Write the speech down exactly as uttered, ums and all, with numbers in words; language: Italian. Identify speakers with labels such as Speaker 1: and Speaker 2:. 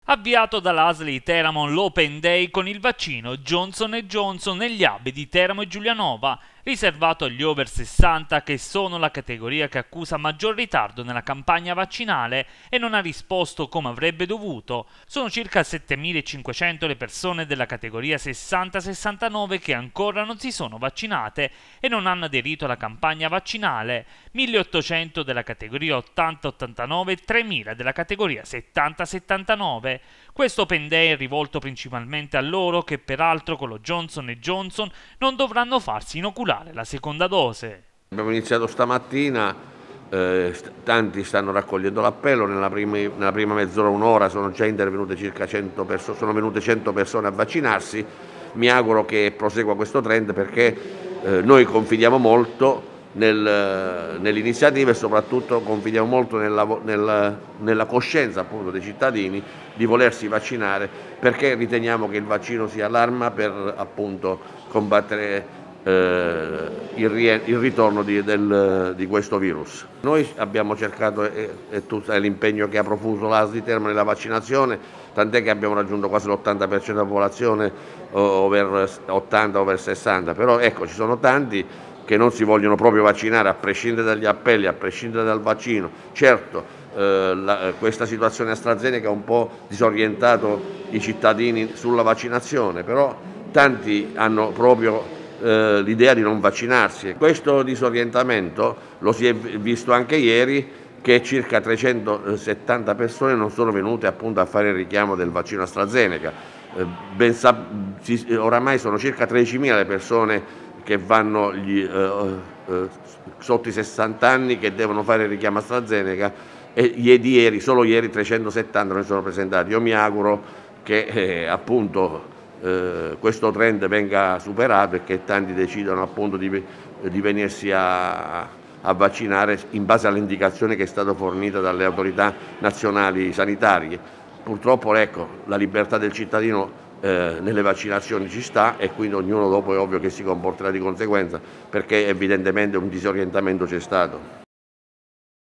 Speaker 1: Avviato dall'A S L di Teramo l'Open Day con il vaccino Johnson e Johnson negli hub di Teramo e Giulianova, riservato agli over sessanta che sono la categoria che accusa maggior ritardo nella campagna vaccinale e non ha risposto come avrebbe dovuto. Sono circa settemilacinquecento le persone della categoria sessanta sessantanove che ancora non si sono vaccinate e non hanno aderito alla campagna vaccinale, milleottocento della categoria ottanta ottantanove e tremila della categoria settanta settantanove. Questo Open Day è rivolto principalmente a loro che peraltro con lo Johnson e Johnson non dovranno farsi inoculare la seconda dose.
Speaker 2: Abbiamo iniziato stamattina, eh, tanti stanno raccogliendo l'appello, nella, primi, nella prima mezz'ora, un'ora sono già intervenute circa cento persone, sono venute cento persone a vaccinarsi. Mi auguro che prosegua questo trend perché eh, noi confidiamo molto nel, nell'iniziativa e soprattutto confidiamo molto nella, nella, nella coscienza appunto dei cittadini di volersi vaccinare, perché riteniamo che il vaccino sia l'arma per appunto combattere eh, il, il ritorno di, del, di questo virus. Noi abbiamo cercato, e, e tutto l'impegno che ha profuso l'A S L di Teramo nella vaccinazione, tant'è che abbiamo raggiunto quasi l'ottanta per cento della popolazione over ottanta, over sessanta, però ecco, ci sono tanti che non si vogliono proprio vaccinare a prescindere dagli appelli, a prescindere dal vaccino. Certo, eh, la, questa situazione AstraZeneca ha un po' disorientato i cittadini sulla vaccinazione, però tanti hanno proprio eh, l'idea di non vaccinarsi. Questo disorientamento lo si è visto anche ieri, che circa trecentosettanta persone non sono venute appunto a fare il richiamo del vaccino AstraZeneca. Eh, ben sa, si, oramai sono circa tredicimila le persone che vanno gli, eh, eh, sotto i sessanta anni che devono fare il richiamo AstraZeneca e ieri, solo ieri trecentosettanta non sono presentati. Io mi auguro che eh, appunto eh, questo trend venga superato e che tanti decidano appunto di, di venirsi a, a vaccinare in base all'indicazione che è stata fornita dalle autorità nazionali sanitarie. Purtroppo ecco, la libertà del cittadino Eh, nelle vaccinazioni ci sta e quindi ognuno dopo è ovvio che si comporterà di conseguenza, perché evidentemente un disorientamento c'è stato.